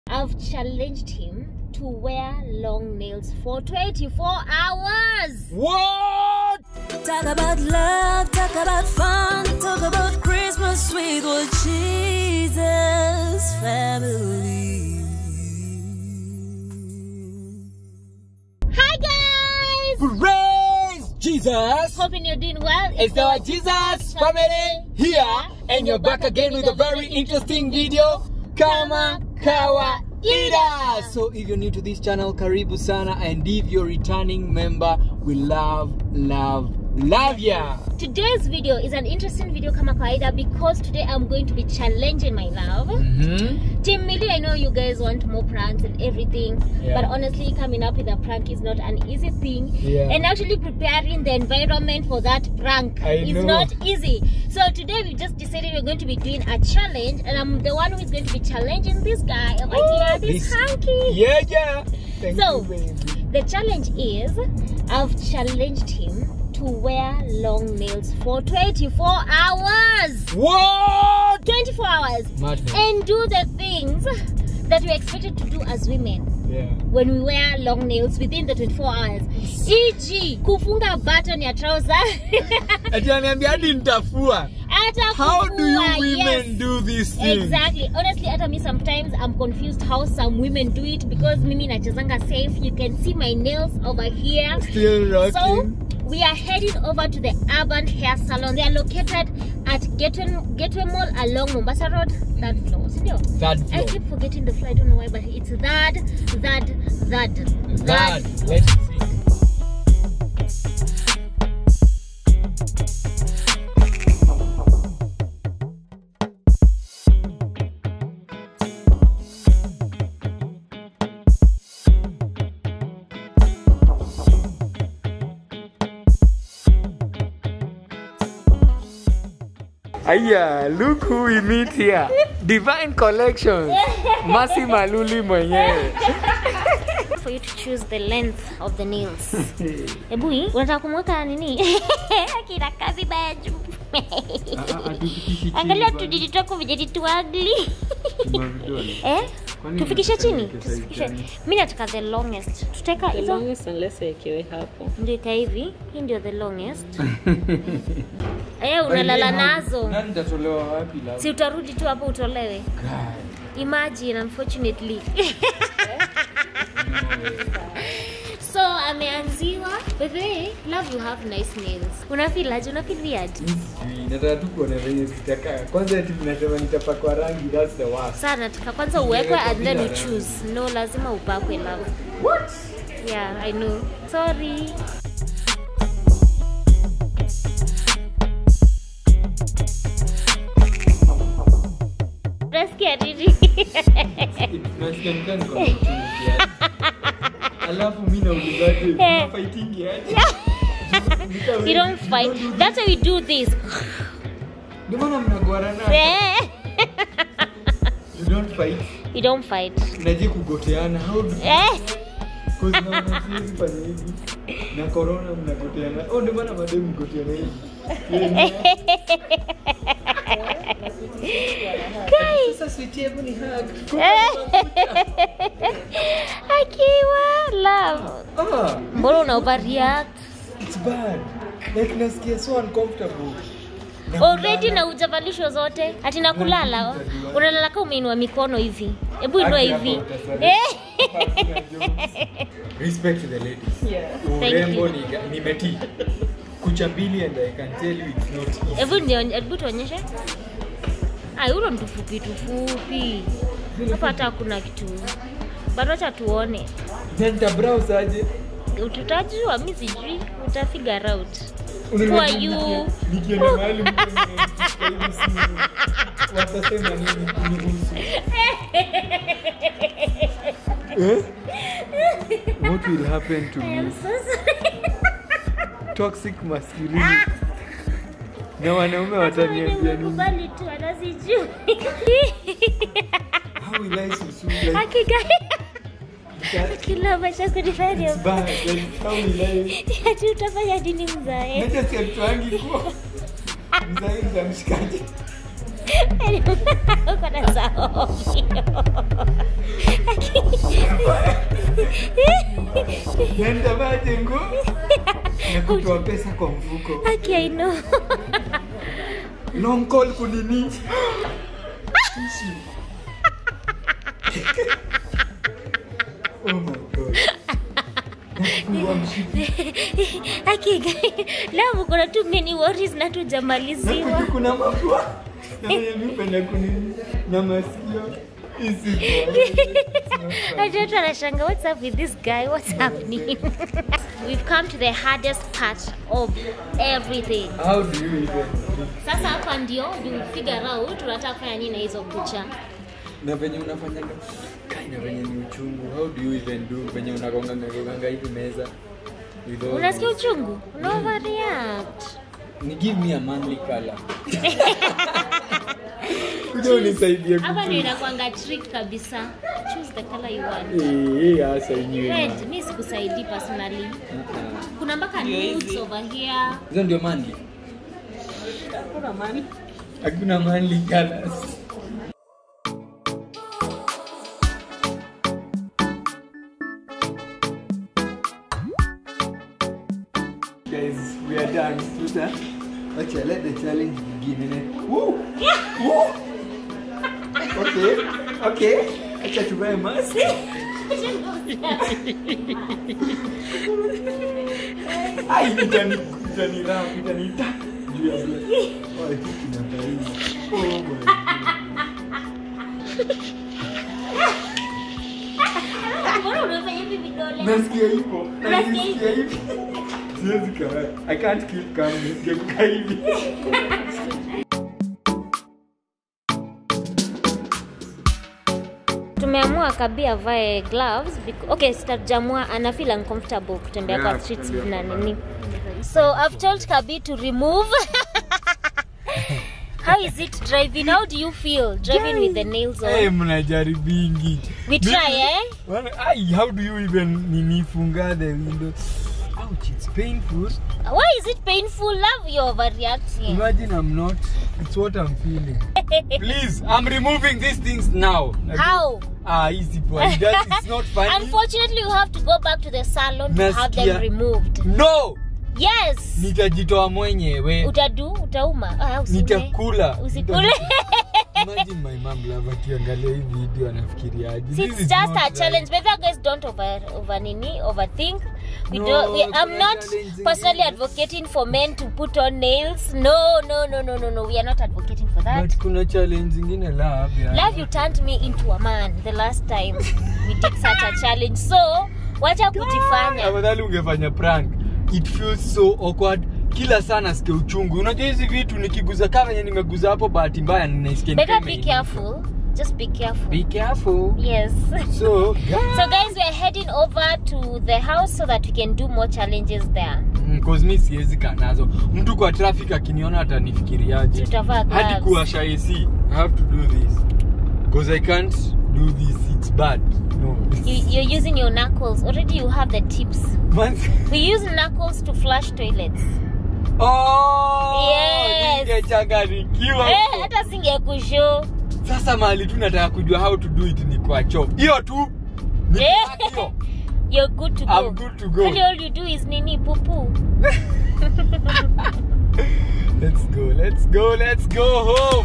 I've challenged him to wear long nails for 24 hours. What? Talk about love, talk about fun, talk about Christmas with old Jesus family. Hi guys! Praise Jesus! Hoping you're doing well. It's our Jesus family here, and you're back again with a very interesting video. Kama Kawaida. So if you're new to this channel, karibu sana, and if you're returning member, we love ya. Today's video is an interesting video, Kama Kawaida, because today I'm going to be challenging my love. Team Millie, I know you guys want more pranks and everything, but honestly, coming up with a prank is not an easy thing. And actually preparing the environment for that prank is not easy. So today we just decided we're going to be doing a challenge, and I'm the one who is going to be challenging this guy over here, this hanky. Thank you, baby. The challenge is, I've challenged him to wear long nails for 24 hours. What? 24 hours. Madness. And do the things that we're expected to do as women when we wear long nails within the 24 hours. E.g. kufunga button ya trouser. How do you women do this thing? Exactly. Honestly, at me sometimes I'm confused how some women do it, because mimi nachezanga safe. You can see my nails over here. Still rocking. So we are heading over to the Urban Hair Salon. They are located at Gateway Mall along Mombasa Road. Third floor. Third floor. I keep forgetting the floor. I don't know why, but it's that. Let's see. Aya, look who we meet here. Divine Collections. Masi Maluli mwenyewe. For you to choose the length of the nails. Ebui, unataka kumweka nini? Akira kazi baju. Angalia tudidi twako vijeti tuagli. Tufikishe chini. Mimi nataka the longest. Tuteka hizo. The longest unless ikiwe hapo. Ndio ika hivi. Hii ndio the longest. Unalala nazo. Nani nitatolewa wapi la? Si utarudi tu hapo utolewe. Imagine, unfortunately. So ameanziwa. But hey, love, you have nice nails. Unafeel aje? Unafeel weird? Nataka tu kuona venye zitakaa. Kwanza eti tunasema nitapakwa rangi, that's the worst. Sasa nataka kwanza uwekwe and then you choose. No, lazima upakwe love. What? Yeah, I know. Sorry. Nasikia nini? Nasikia nikani kwa kutumikia. Alafu mimi na ulizaje fighting aje? You don't fight. That's how we do this. Ndio maana mnagoana. You don't fight. You don't fight. Naje kugoteana. How do Cause na mnasizi fanya hivi. Na corona mnagoteana. Ndio maana mademu mgoteana hivi. Sasa sweetie, hebu ni hug. Akiwa love. Mbona una overreact? It's bad. Like nasikia so uncomfortable. Already na ujavalishwa zote. Ati na kulala. Unalala kama umeinua mikono hivi. Hebu inua hivi. Respect to the ladies. Urembo nimeti. Kucha mbili, and I can tell you it's not easy. Hebu tuonyeshe. Huyo mtu fupi. Hapa hata hakuna kitu. Bado acha tuone. Nenda browse aje. Ututajua, mimi sijui. Uta figure out. Who are you? Nikiona mahali mtu watasema nini kunihusu? What will happen to me? I'm so sorry. Toxic masculinity. Na wanaume wataniambia nini? Kubali tu, anasijui. How will I susu like? Kila maisha kunifanya. It's bad. How will I? Ati utafanya nini mzae? Nenda siatuangi kwa. Mzae mshikaji. Uko na sawa. Nenda majengo. Nakutoa pesa kwa mfuko. Okay, I know. Long call kunini. Oh my God. Okay, guys. Leo kuna too many worries na tujamaliziwa. Kuna mapua. Mimi penda kunini na masikio. I don't understand what's up with this guy. What's happening? We've come to the hardest part of everything. How do you even? Sasa hapa ndio you figure out unataka kufanya nini na hizo kucha. Na venye unafanya kaina venye ni uchungu. How do you even do venye unagonga hivi meza? Unasikia uchungu? No overreact. Give me a manly color. Kuja unisaidie. Hapa ndio inakuanga trick kabisa. Choose the color you want. Asa yenyewe. Red, mimi sikusaidii personally. Kuna mpaka nudes over here. Hizo ndio manly. Kuna mani. Hakuna manly colors. Guys, we are done. Okay, let the challenge begin. Woo! Woo! Okay. Acha tuvae mask. Ai, itani ta. Juu ya black. Oh, hiki kinafanya. Oh my God. Mbona unafanya hivi vidole? Nasikia hivyo. Siwezi kaa. I can't keep calm. Nasikia kukaa hivi. Tumeamua Kabi avae gloves okay, sitajamua ana feel uncomfortable kutembea kwa streets na nini. So I've told Kabi to remove. How is it driving? How do you feel driving with the nails on? Hey, mnajaribingi. We try, How do you even nifunga the window? Ouch, it's painful. Why is it painful? Love, you're overreacting. Imagine I'm not. It's what I'm feeling. Please, I'm removing these things now. How? Easy boy. It's not funny. Unfortunately, you have to go back to the salon to have them removed. No! Yes! Nitajitoa mwenyewe. Utauma. Nitakula. Usikule. Imagine my mom love akiangalia hii video anafikiriaje. It's just a challenge. But you guys don't overthink. I'm not personally advocating for men to put on nails. No. We are not advocating for that. But kuna challenge zingine love. Love, you turned me into a man the last time we did such a challenge. So, wacha kujifanya. Afadhali ungefanya prank. It feels so awkward. Kila sana sikia uchungu. Unajua hizi vitu nikiguza kama yenye nimeguza hapo bahati mbaya ninaisikia. Better be careful. Just be careful. Be careful. Yes. So guys, we are heading over to the house so that we can do more challenges there. Because mimi siwezi kanazo. Mtu kwa traffic akiniona atanifikiriaje. Hadi kuwasha AC. I have to do this. Because I can't do this. It's bad. No. You're using your knuckles. Already you have the tips. We use knuckles to flush toilets. Oh! Yes. Ningechanganykiwa. Hata singekushow. Sasa mahali tu nataka kujua how to do it ni kwa choo. Hiyo tu. You're good to go. I'm good to go. All you do is nini poo. Let's go home.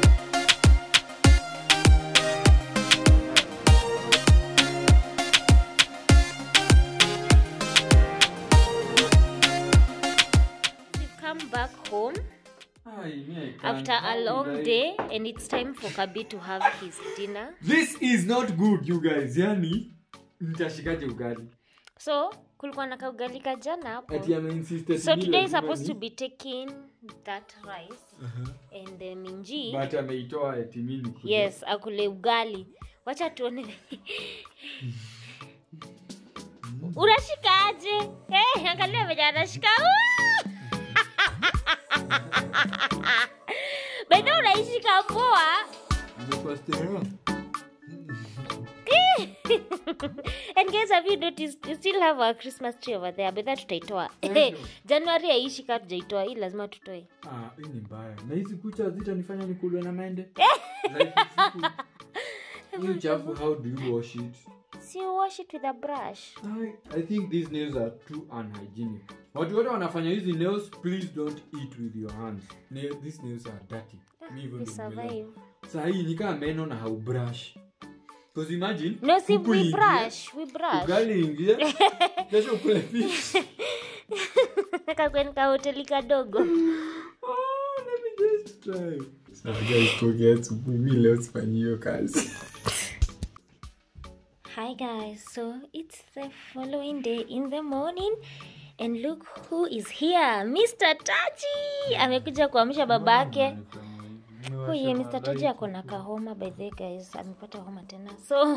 We've come back home after a long day and it's time for Kabi to have his dinner. This is not good, you guys. Yani nitashikaje ugali. So kulikuwa na kaugali ka jana hapo. So today is supposed to be taking that rice and the minji. But ameitoa eti mimi. Yes, akule ugali. Wacha tuone. Unashikaje? Angalia vile anashika. Bado unaishika poa. And guys, have you noticed we still have our Christmas tree over there, but that tutaitoa. January haishi kama tujaitoa, hii lazima tutoe. Hii ni mbaya. Na hizi kucha zitanifanya nikulwe na mende. You chafu, how do you wash it? So you wash it with a brush. I think these nails are too unhygienic. Watu wote wanafanya hizi nails, please don't eat with your hands. These nails are dirty. We survive. Sahi ni kama meno na how brush. Because imagine. No, see, we brush. Ugali ingia. Kesho ukule fish. Kakwenka hoteli kadogo. Let me just try. So guys, forget to put me leo sifanye hiyo kazi. Hi guys, so it's the following day in the morning and look who is here, Mr. Taji. Amekuja kuamsha babake. Huyu Mr. Taji ako na kahoma by the way guys, amepata homa tena. So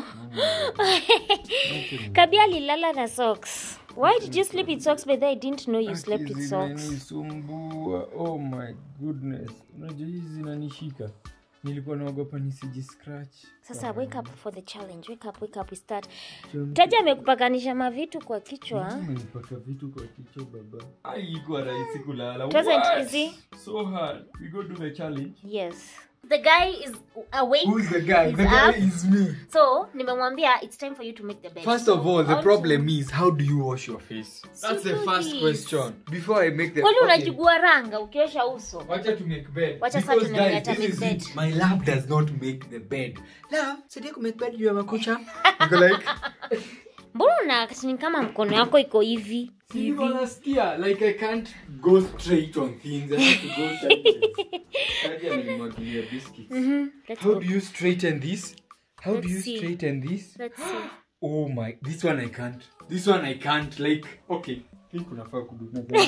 Kabi alilala na socks. Why did you sleep with socks by the way? I didn't know you slept with socks. Oh my goodness. Unajua hizi zinanishika. Nilikuwa naogopa nisiji scratch. Sasa wake up for the challenge. Wake up we start. Taji amekupakanisha mavitu kwa kichwa. Nimepaka vitu kwa kichwa baba. Haikuwa rahisi kulala. It wasn't easy. So hard. We go do the challenge. Yes. The guy is awake. Who is the guy? He's The guy up. is me. So, nimemwambia it's time for you to make the bed. First of all, the problem is how do you wash your face? That's the first question. Before I make the Kwani unajigua ranga ukiosha uso? Wacha to make bed. Wacha sasa Because tunaenda guys, make this is bed. it. My love does not make the bed. Love, saidia ku make bed you have a kucha. You go like Mbona ni kama mkono yako iko hivi? you wanasikia like I can't go straight on things. I have to go sideways. Kaja nilimwagilia biscuits. How do you straighten this? How do you straighten this? Let's see. Oh my, this one I can't. This one I can't. Like, okay. Think unafaa kudu.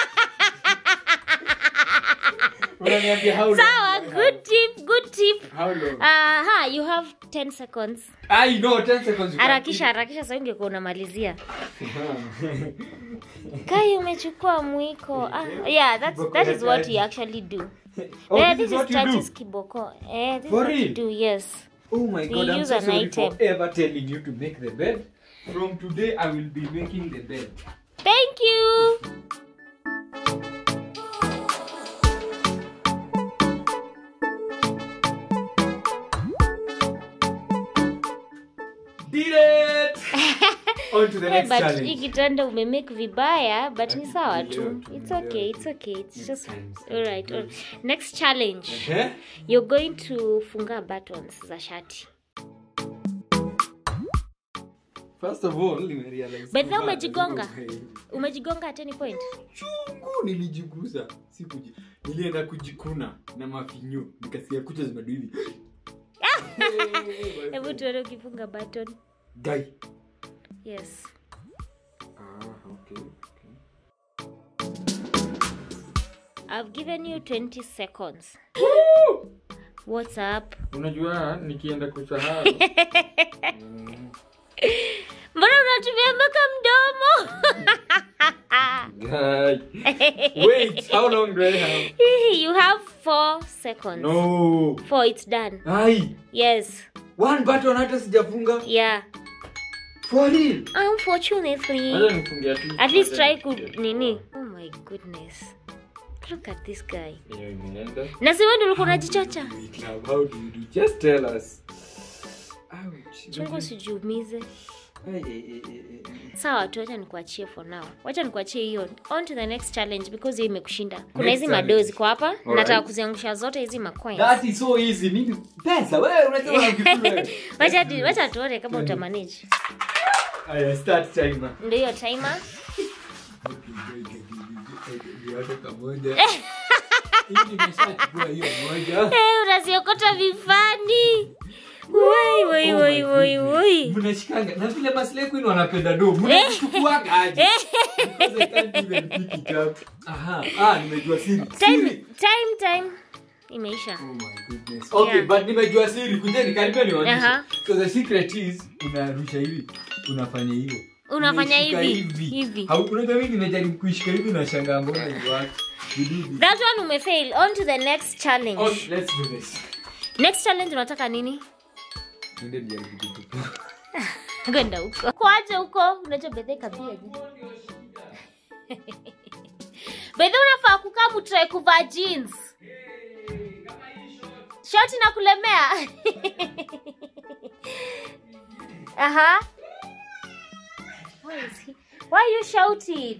Sawa, good tip. How long? You have 10 seconds. I know 10 seconds. Harakisha sasa ungekuwa unamalizia. Kai umechukua mwiko. Yeah, that is what you actually do. This is Taji's kiboko. This is what you do, yes. Oh my God, I'm use so an sorry item. for ever telling you to make the bed. From today, I will be making the bed. Thank you. Did it! On to the next But challenge. hii kitanda umemake vibaya, but ni sawa tu. It's okay. It's just alright. Next challenge. Okay? You're going to funga buttons za shati. First of all, nimerealize. But now umejigonga at any point. Chungu nilijiguza. Nilienda kujikuna na mafinyo. Nikasikia kucha zimeduhivi. Hebu tuone ukifunga button. Guy. Yes. Okay. I've given you 20 seconds. What's up? Unajua nikienda kusahau. Mbona unatumia mpaka mdomo? Guy. Wait, how long do I have? You have 4 seconds. No. 4, it's done. Ai. Yes. One button hata sijafunga. Yeah. For real? Unfortunately. Nifungia tu. At least try nini. Oh my goodness. Look at this guy. Hiyo imeenda. Na si wewe ndio ulikuwa unajichocha? How do you do? Just tell us. Ouch. Chungu sijiumize. Sawa tu, wacha nikuachie for now. Wacha nikuachie hiyo. On to the next challenge because hiyo imekushinda. Kuna hizi madozi kwa hapa. Nataka kuziangusha zote hizi macoins. That is so easy. Nini pesa? Wewe unasema ukikula. Wacha tuone kama utamanage. I start timer. Ndio hiyo timer. Unasiokota vifani. Woi. Mnashikanga. Na vile Maslay Queen wanapenda do. Mnachukuaga aje? Because I can't even pick it up. Aha. Nimejua siri. Time. Imeisha. Oh my goodness. Okay, yeah. But nimejua siri. Kujeni karibia nionyeshe. So the secret is unarusha hivi. Unafanya hiyo. Unafanya hivi. Unajua mimi nimejaribu kuishika hivi na shangaa mbona ndio watu. That one umefail. On to the next challenge. Okay, let's do this. Next challenge unataka nini? Ndio nijaribu kutupa. Gwenda huko. Kwaje huko? Unajua Bethe Kabiaje? Bethe unafaa kukaa mutry kuvaa jeans. Short na kulemea. Aha. Why are you shouting?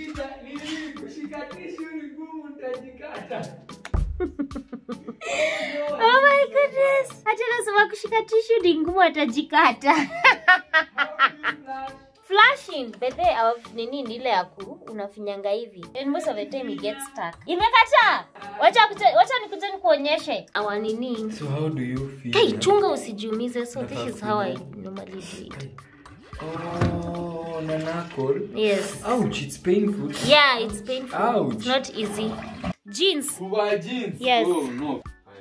Oh my goodness. Acha nasema kushika tissue ni ngumu atajikata. Flashing. Bethe nini ile yaku unafinyanga hivi. And most of the time it gets stuck. Imekata. Wacha nikuje nikuonyeshe. Awa nini? So how do you feel? Hey, chunga usijiumize. So this is how I normally do it. Oh, nanakol. Yes. Ouch, it's painful. Yeah, it's painful. Ouch. It's not easy. Jeans. Kuva jeans. Yes. Oh no.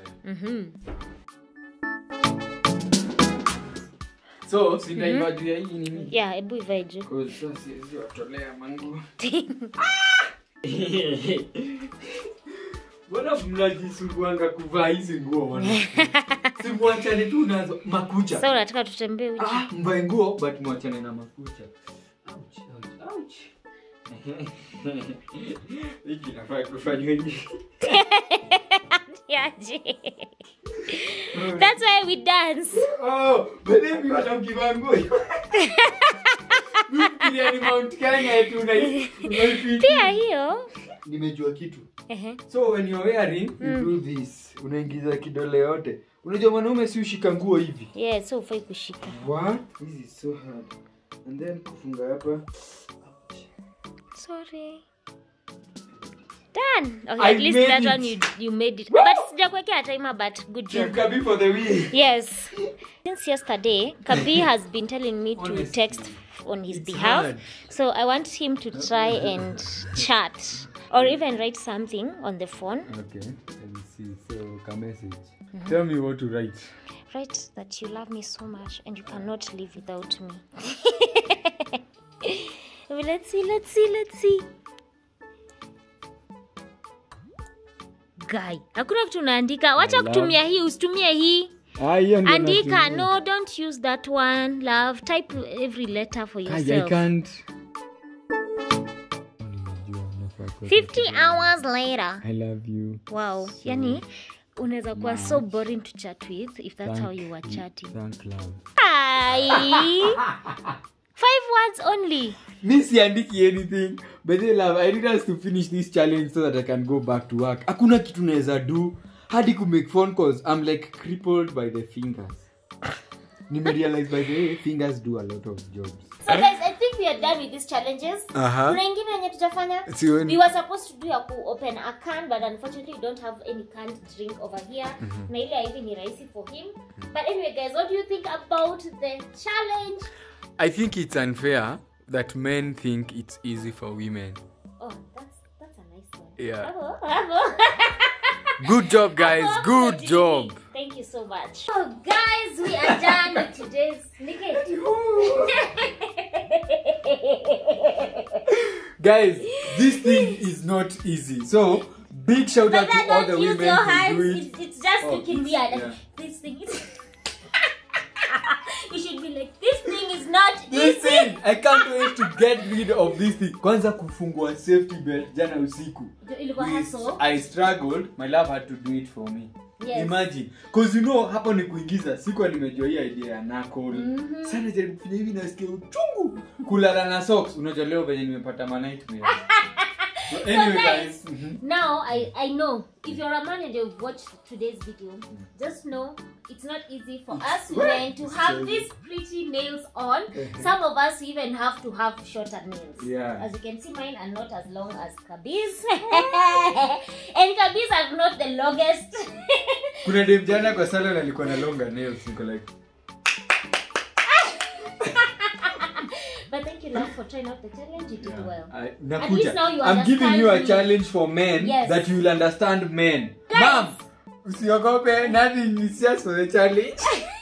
So, sinda juu ya hii nini? Yeah, ebu ivae juu. Cause so siwezi watolea mangu. Mbona mnajisuguanga kuvaa hizi nguo bwana? Si muachane tu nazo makucha. Sasa unataka tutembee uchi. Mvae nguo but muachane na makucha. Ouch, ouch, ouch. Hiki nafaa kufanya hivi. That's why we dance. Oh, but then you are ukivaa nguo. Mimi ni Mount Kenya tu na pia hiyo. Nimejua kitu. So when you are wearing, you do this. Unaingiza kidole yote. Unajua mwanaume si ushika nguo hivi. Yeah, so ufai kushika. What? This is so hard. And then kufunga hapa. Sorry. Done. Okay, at least that one you made it. But sijakuwekea timer, but good job. Kabi for the win. Yes. Since yesterday, Kabi has been telling me to text on his behalf. Hard. So I want him to try and chat or even write something on the phone. Okay, let me see. So, a message. Tell me what to write. Write that you love me so much and you cannot live without me. Let's see. Guy, hakuna kitu unaandika. Wacha kutumia hii, usitumie hii. Andika, no, don't use that one, love. Type every letter for yourself. I can't. 50 hours later. I love you. Wow. So yani, unaweza kuwa so boring to chat with if that's how you were chatting. Thank love. Hi. 5 words only. Me siandiki anything. But they love, I need us to finish this challenge so that I can go back to work. Hakuna kitu naweza do. Hadi ku make phone calls. I'm like crippled by the fingers. Realize by the way, fingers do a lot of jobs. So guys, I think we are done with these challenges. Kuna ingine yenye tutafanya? We were supposed to do ya ku open a can, but unfortunately we don't have any canned drink over here. Na ile hivi ni rahisi for him. But anyway guys, what do you think about the challenge? I think it's unfair that men think it's easy for women. Oh, that's a nice one. Yeah. Bravo. Good job, guys. Good job. Thank you so much. So guys, we are done with today's Nikki. Guys, this thing is not easy. So, big shout out to all the women who do it. It's just looking weird. Yeah. This thing is... You should be like, this thing is not this easy. Thing, I can't wait to get rid of this thing. Kwanza kufungua safety belt jana usiku. I struggled. My love had to do it for me. Yes. Imagine. Because you know, hapo ni kuingiza. Sikuwa nimejua hii idea ya knuckle. Sana jaribu kufanya hivi nasikia uchungu. Kulala na socks. Unajua leo venye nimepata ma nightmare. So anyway, guys. Now I know if you're a man and you've watched today's video, just know it's not easy for us women to have these pretty nails on. Some of us even have to have shorter nails. Yeah. As you can see, mine are not as long as Kabi's. And Kabi's are not the longest. Kuna dem jana kwa salon alikuwa na longer nails. Niko like But thank you, love, for trying out the challenge. You did well. At least now you I'm giving you a challenge for men that you will understand men. Mom, usiogope, nothing is just for the challenge.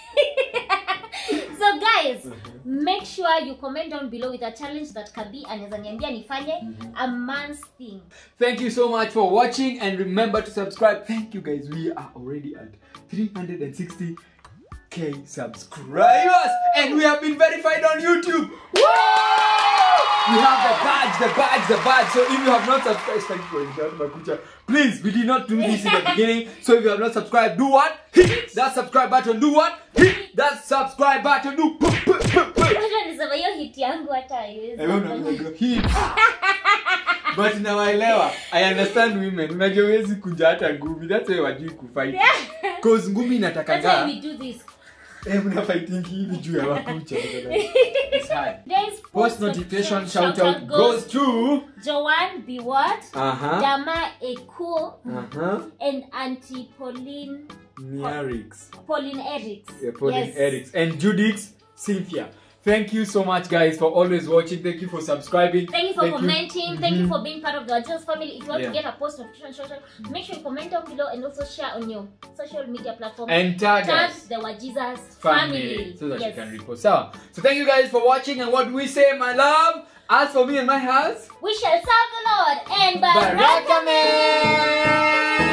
So guys, make sure you comment down below with a challenge that Kabi anaweza niambia nifanye, a man's thing. Thank you so much for watching and remember to subscribe. Thank you guys. We are already at 360 2K subscribers, and we have been verified on YouTube. Woo! We have the badge. So if you have not subscribed, thank you for Makucha. Please, we did not do this in the beginning. So if you have not subscribed, do what? Hit that subscribe button. Do what? Hit that subscribe button. Do. Hit. But now I understand women. Unajua wezi kunja hata ngumi. That's why wajui kufight. Cause ngumi inatakanga. That's why we do this. Mna fighting hivi juu ya Makucha. It's hard. Guys, Post notification shout out goes to Joanne B. Watt, Dama Eku, and Auntie Pauline Erics. Yeah, Pauline Erics. And Judith Cynthia. Thank you so much, guys, for always watching. Thank you for subscribing. Thank you for commenting. Thank you for being part of the Wajils family. If you want to get a post notification shout out, make sure you comment down below and also share on your social media platform. And tag the Wajils family. So that you can repost. So thank you guys for watching. And what do we say, my love? As for me and my house, we shall serve the Lord and Barakameh.